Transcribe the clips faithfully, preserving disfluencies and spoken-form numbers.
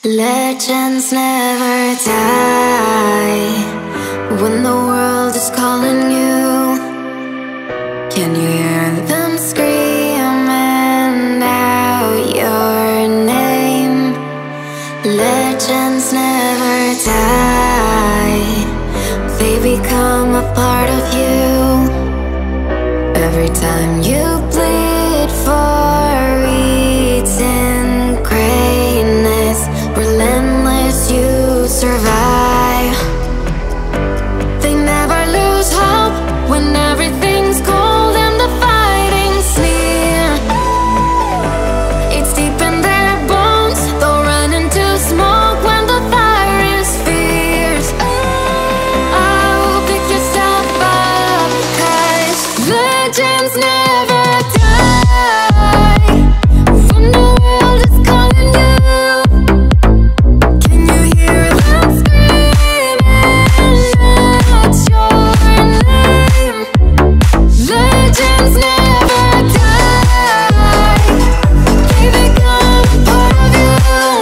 Legends never die. When the world is calling you, can you hear them screaming out your name? Legends never die. They become a part of you. Every time you bleed for eating greatness, relentless, you survive. They never lose hope when everything's cold and the fighting's near. It's deep in their bones, they'll run into smoke when the fire is fierce. Oh, pick yourself up, 'cause legends never die. When the world is calling you, can you hear them screaming out your name? Legends never die. They become a part of you.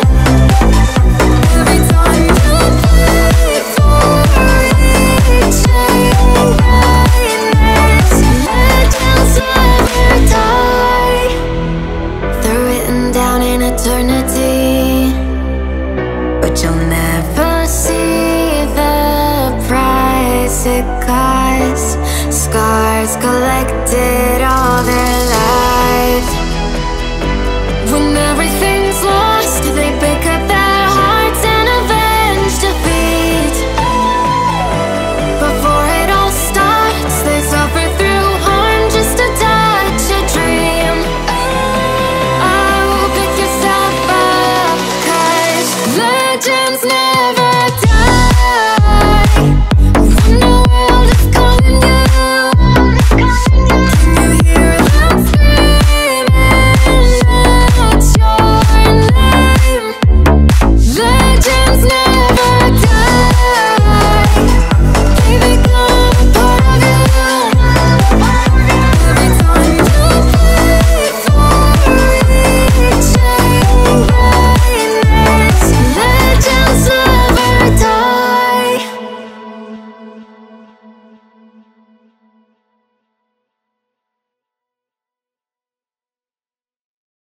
Every time you bleed for reaching greatness, legends never die. They're written down in eternity, but you'll never see the price it costs. Scars collected all their lives. When everything's lost, they pick up their hearts and avenge defeat. Before it all starts, they suffer through harm just to touch a dream. Oh, pick yourself up, 'cause legends never